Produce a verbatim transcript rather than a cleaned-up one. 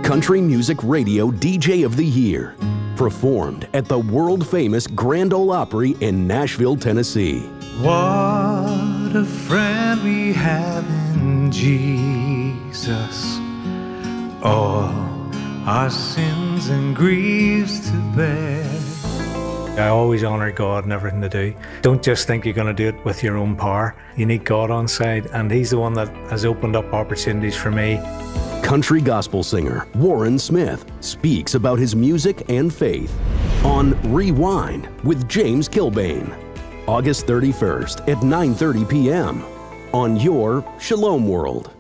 Country Music Radio D J of the Year. Performed at the world-famous Grand Ole Opry in Nashville, Tennessee. What a friend we have in Jesus. All our sins and griefs to bear. I always honor God in everything to do. Don't just think you're going to do it with your own power. You need God on side, and He's the one that has opened up opportunities for me. Country gospel singer Warren Smyth speaks about his music and faith on Rewind with James Kilbane, August thirty-first at nine thirty p m on your Shalom World.